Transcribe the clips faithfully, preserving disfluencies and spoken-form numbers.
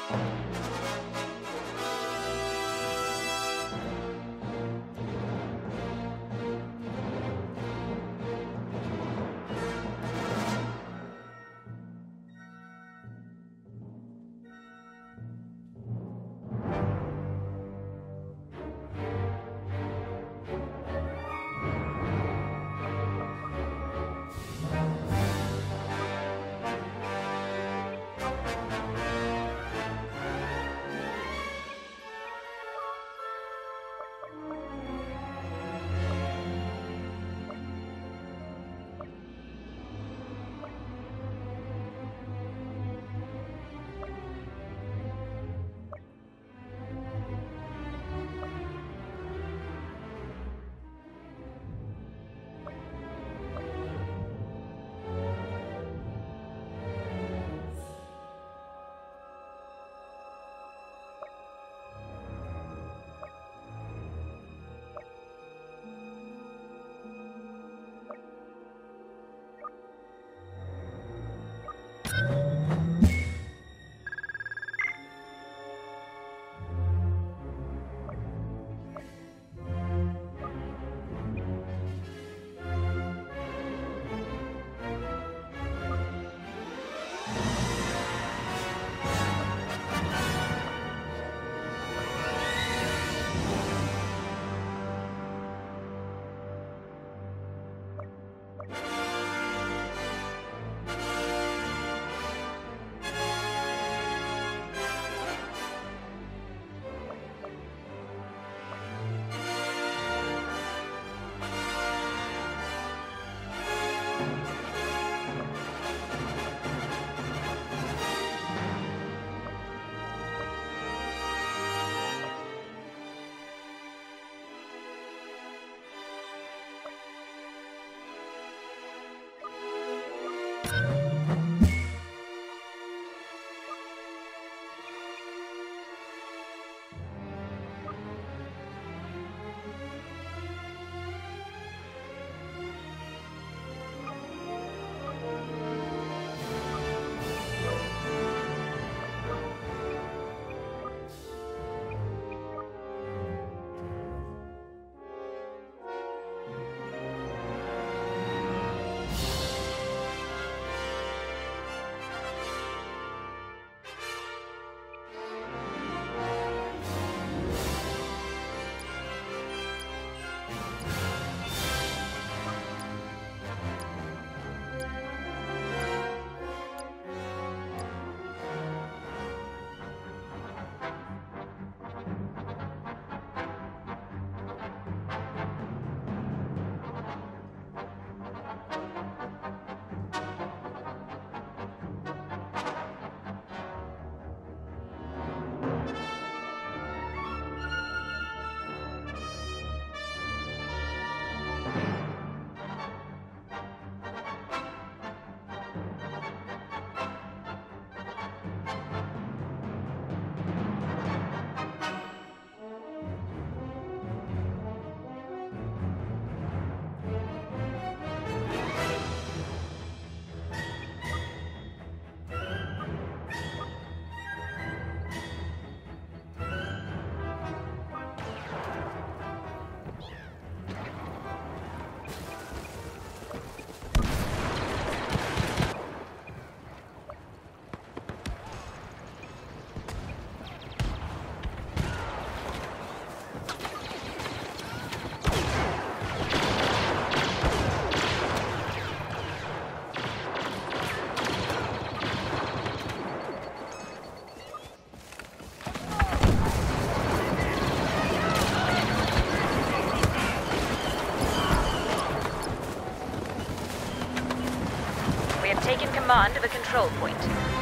taken command of a control point.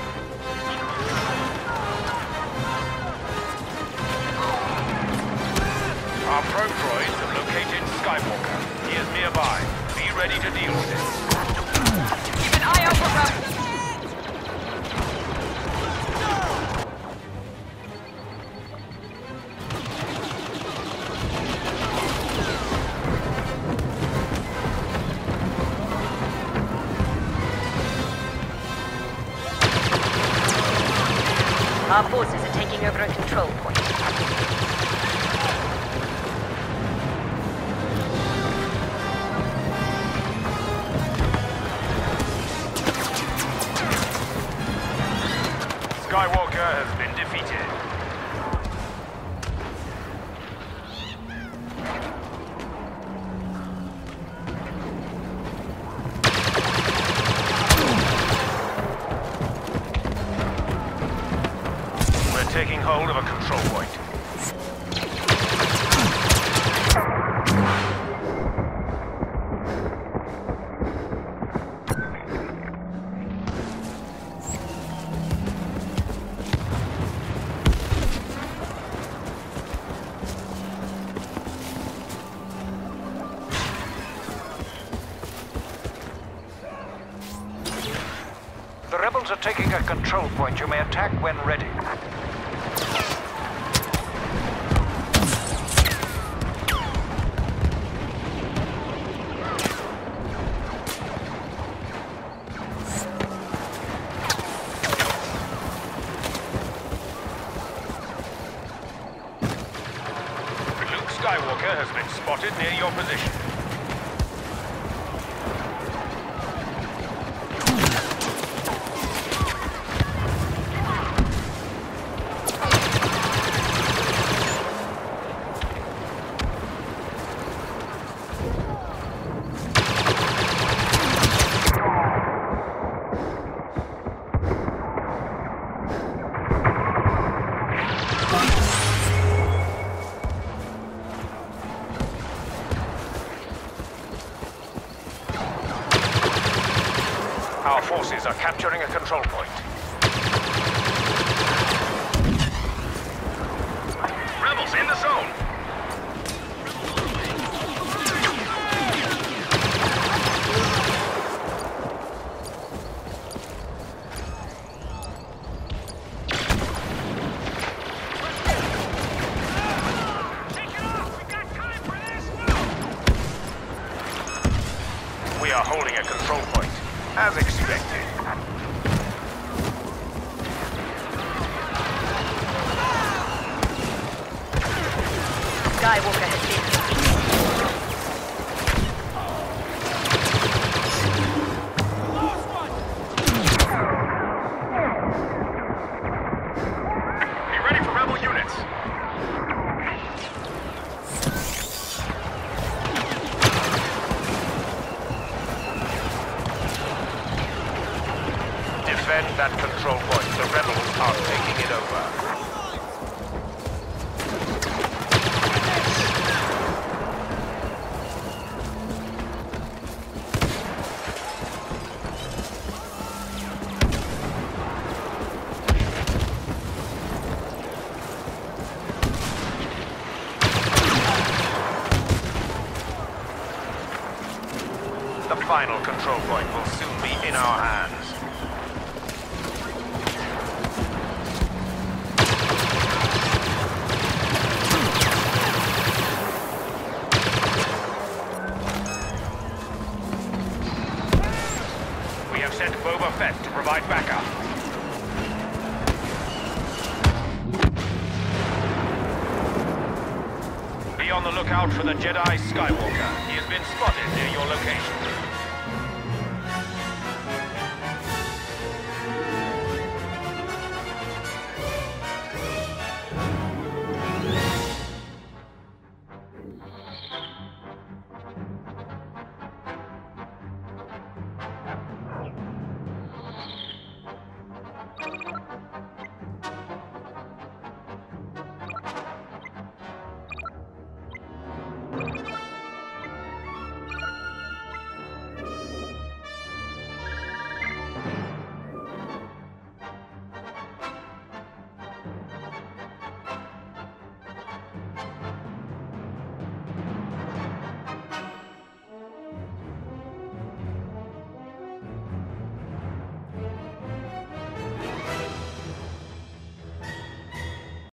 Our probe droids have located Skywalker. He is nearby. Be ready to deal with it. Keep an eye out for Rose. Our forces are taking over a control point. Skywalker has been defeated. We're taking hold of a control point. The rebels are taking a control point. You may attack when ready. Luke Skywalker has been spotted near your position. Our forces are capturing a control point. Rebels in the zone! We are holding a control point, as expected. Skywalker has been defeated. Be ready for rebel units. Defend that control point. The rebels are taking it over. The final control point will soon be in our hands. We have sent Boba Fett to provide backup. Be on the lookout for the Jedi Skywalker. He has been spotted near your location.